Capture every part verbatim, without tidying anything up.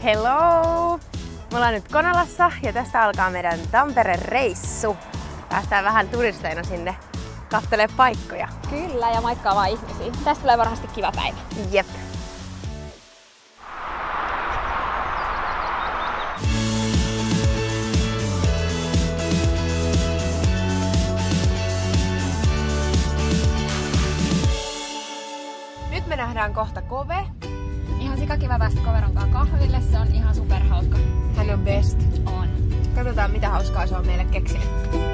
Hello! Me ollaan nyt Konalassa ja tästä alkaa meidän Tampere-reissu. Päästään vähän turisteina sinne katselemaan paikkoja. Kyllä, ja moikkaamaan ihmisiä. Tästä tulee varmasti kiva päivä. Jep. Nyt me nähdään kohta Kove. Ihan sikakiva päästä Koveronkaan kahville, se on ihan superhauska. Hän on best. On. Katsotaan mitä hauskaa se on meille keksinyt.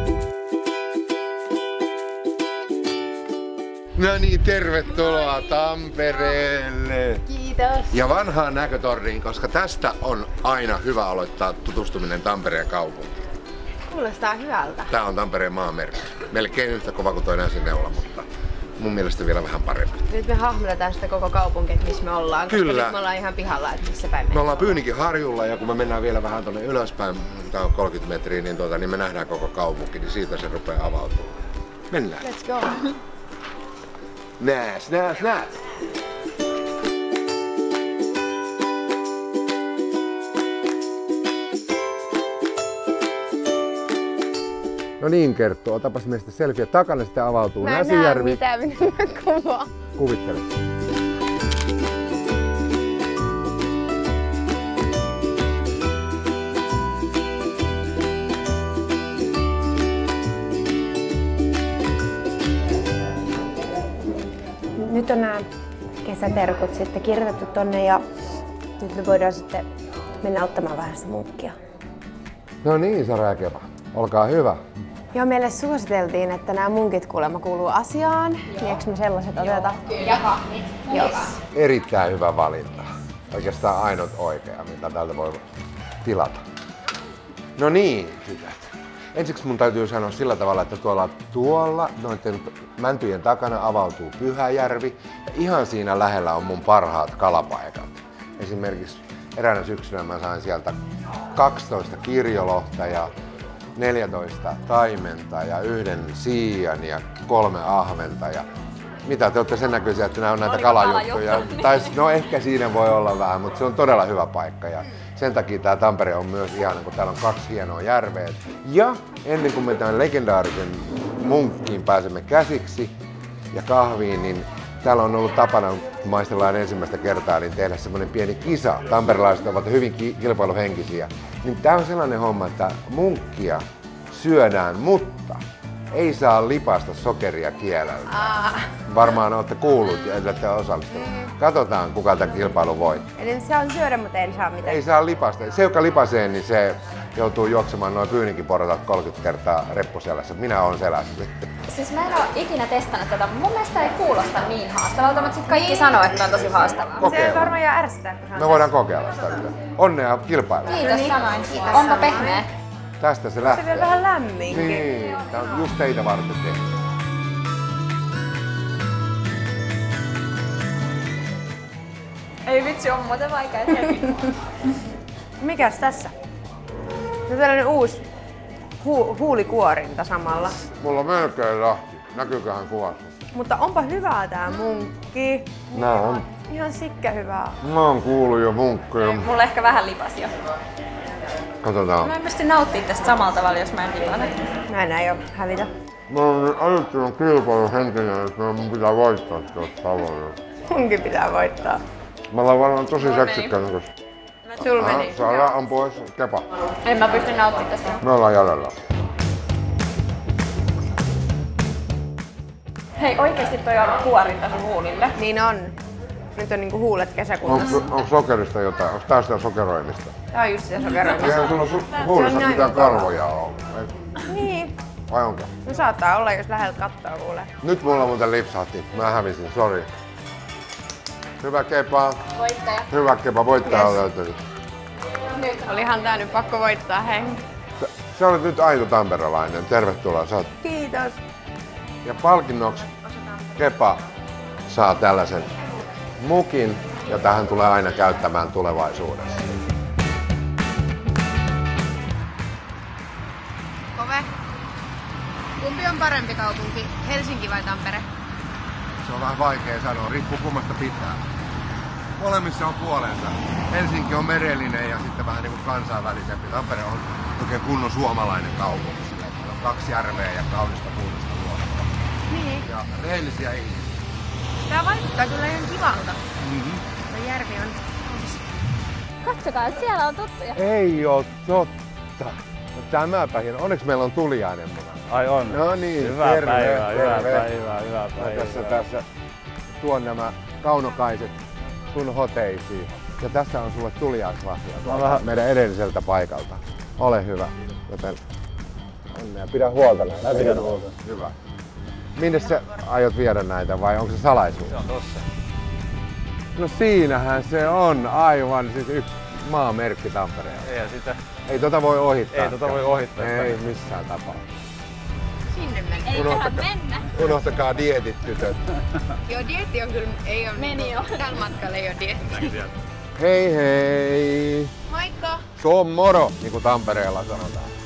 No niin, tervetuloa Tampereelle! Kiitos! Ja vanhaan näkötorniin, koska tästä on aina hyvä aloittaa tutustuminen Tampereen kaupunkiin. Kuulostaa hyvältä. Tää on Tampereen maamerkki. Melkein yhtä kova kuin toi Länsineula, mutta mun mielestä vielä vähän parempi. Nyt me hahmotetaan sitä koko kaupunkia, että missä me ollaan. Kyllä. Koska nyt me ollaan ihan pihalla, että missä päin me. Me ollaan Pyynikin harjulla ja kun me mennään vielä vähän tonne ylöspäin, tää on kolmekymmentä metriä, niin, tuota, niin me nähdään koko kaupunki, niin siitä se rupeaa avautumaan. Mennään. Let's go! Nääs, nääs, nääs! No niin, Kerttu, otapas meistä selfie. Takana sitten avautuu Mä en Näsijärvi. näe mitään, mitä mä kuvaan. Kuvittele. Nyt on nämä kesäterkut sitten kirjoitettu tonne ja nyt me voidaan sitten mennä ottamaan vähän sitä munkkia. No niin, Sara ja Keva. Olkaa hyvä. Joo, meille suositeltiin, että nämä munkit kuulemma kuuluu asiaan. Niin eikö me sellaiset oteta? Ja kahvit. Joo. Erittäin hyvä valinta. Oikeastaan ainut oikea, mitä täältä voi tilata. No niin, tytöt. Ensiksi mun täytyy sanoa sillä tavalla, että tuolla, tuolla noiden mäntyjen takana avautuu Pyhäjärvi. Ja ihan siinä lähellä on mun parhaat kalapaikat. Esimerkiksi eräänä syksynä mä sain sieltä kaksitoista kirjolohta ja neljätoista taimenta ja yhden siian ja kolme ahventa. Ja mitä te olette sen näköisiä, että nämä on näitä Oliko kalajuttuja? kalajuttu? Tai no ehkä siinä voi olla vähän, mutta se on todella hyvä paikka. Ja sen takia tämä Tampere on myös ihana, kun täällä on kaksi hienoa järveä. Ja ennen kuin me tämän legendaarisen munkkiin pääsemme käsiksi ja kahviin, niin täällä on ollut tapana, kun maistellaan ensimmäistä kertaa, niin tehdä semmoinen pieni kisa. Tamperelaiset ovat hyvin kilpailuhenkisiä. Niin tää on sellainen homma, että munkkia syödään, mutta ei saa lipasta sokeria kielellä. Aa. Varmaan olette kuullut ja olette osallistunut. Katsotaan, kuka tämän kilpailun voittaa. Eli se on syödä, mutta ei saa mitään. Ei saa lipasta. Se, joka lipasee, niin se joutuu juoksemaan noin Pyynikin portaat kolmekymmentä kertaa reppuselässä. Minä olen selässä. Siis mä en oo ikinä testannut tätä. Mun mielestä ei kuulosta niin haastavalta, mutta sit kaikki sanoo, että on tosi haastavaa. Kokeillaan. Se varmaan jo ärsyttää, kun se on Me voidaan kokeilla sitä. Onnea kilpailuun. Kiitos samoin. Onpa pehmeä? Tästä se Se lähtee. vielä vähän lämminkin. Niin, tää on just teitä varten tehty. Ei vitsi, on muuten vaikea Mikäs tässä? Se on tällainen uusi hu huulikuorinta samalla. Mulla on melkein lahti. Näkyyköhän kuvassa? Mutta onpa hyvää tää munkki. Nää on. Ihan sikkä hyvää. Mä oon kuullut jo munkkeja. Mulla ehkä vähän lipas jo. Katsotaan. Mä en pysty nauttimaan tästä samalla tavalla, jos mä en lipane. Näin ei oo hävitä. Mä oon ajattelun kilpailun henkinen, että mun pitää voittaa tuosta tavoin. Munkin pitää voittaa. Mä ollaan varmaan tosi seksikkä. Sul meni. Saadaan on pois. Kepa. En mä pysty nauttimaan tästä. Me ollaan jäljellä. Hei, oikeesti toi on kuorinta sun huulille. Niin on. Nyt on niinku huulet kesäkunnassa. Onko, onko sokerista jotain? Onko tää sitä sokeroimista? Tää on just sitä sokeroimista. Eihän sulla su- huulissa näin mitään mukavaa. karvoja ole. Niin. Vai onko? No saattaa olla, jos läheltä kattoo kuulee. Nyt mulla muuten lipsahti. Mä hävisin, sori. Hyvä Kepa. Voittaja. Hyvä Kepa, voittaja on Yes. löytynyt. Nyt. Olihan tää nyt pakko voittaa, hei. Sä olet nyt aito tamperelainen. Tervetuloa. Sä oot... Kiitos. Ja palkinnoksi Kepa saa tällaisen mukin, jota hän tulee aina käyttämään tulevaisuudessa. Kove. Kumpi on parempi kaupunki, Helsinki vai Tampere? Se on vähän vaikea sanoa, riippuu kummasta pitää. molemmissa on puolensa. Helsinki on merellinen ja sitten vähän niinku kansainvälisempi. Tampere on oikein kunnon suomalainen kaupunki. Sillä on kaksi järveä ja kaunista puhdasta luontoa. Niin. Ja rehellisiä ihmisiä. Tää vaikuttaa kyllä ihan kivalta. Mm-hmm. Tuo järvi on... Katsokaa, siellä on tuttuja. Ei oo totta. No tämäpä hieno. Onneksi meillä on tuliainen mukana. Ai on. No niin, hyvää terve, päivää, terve. hyvää päivää, hyvää päivää. Tässä, tässä tuon nämä kaunokaiset sun hoteisiin. Ja tässä on sulle tuliaislahja tuolta vähän... meidän edelliseltä paikalta. Ole hyvä. Joten onnea. Pidä huolta näitä. Pidän huolta. Hyvä. Minne sä aiot viedä näitä vai onko se salaisuus? Se on tossa. No siinähän se on aivan siis yksi maamerkki Tampereella. Ei sitä. Ei tota voi ohittaa. Ei tota voi ohittaa. Ei missään tapauksessa. Sinne mennään. Eiköhän mennä. Unohtakaa dieetit tytöt. Joo, dieetti on kyllä... Ei ole Meni jo. Tällä matkalla ei oo dieetti. Hei hei! Moikka! Se on moro, niin kuin Tampereella sanotaan.